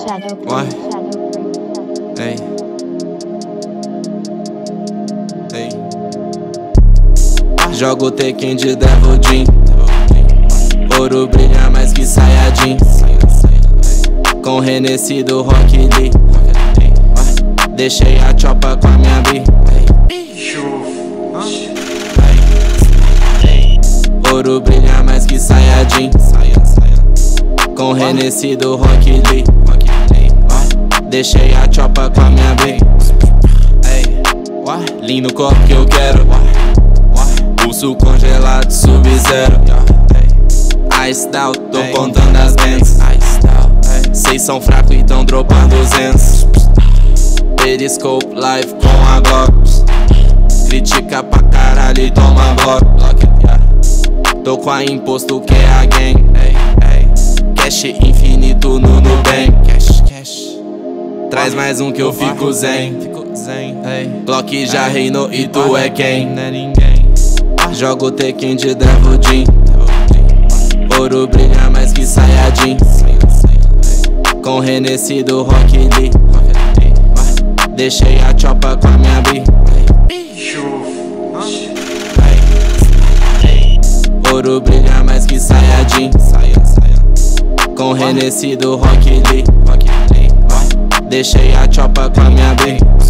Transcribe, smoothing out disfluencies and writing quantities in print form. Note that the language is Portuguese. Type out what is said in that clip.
Uai. Ei. Ei. Jogo o Tekken de Devil Jin. Ouro brilha mais que Saiyajin. Com Hennessy do Rock Lee. Deixei a chopa com a minha bi. Ouro brilha mais que Saiyajin. Com Hennessy do Rock Lee. Deixei a chopa com a minha bi. Lean no copo que eu quero. Pulso congelado, sub-zero. Ice down, tô contando as bands. Cês são fracos e tão dropando os ends. Periscope live com a Glock. Critica pra caralho e toma bloco. Tô com a imposto que é a gang. Cash infinito no Nubank. Traz mais um que eu fico zen. Glock já reinou e tu é quem? Jogo o Tekken de Devil Jin. Ouro brilha mais que Saiyajin. Com Hennessy do Rock Lee. Deixei a chopa com a minha bi. Ouro brilha mais que Saiyajin. Com Hennessy do Rock Lee. Deixei a chopa com a minha bi.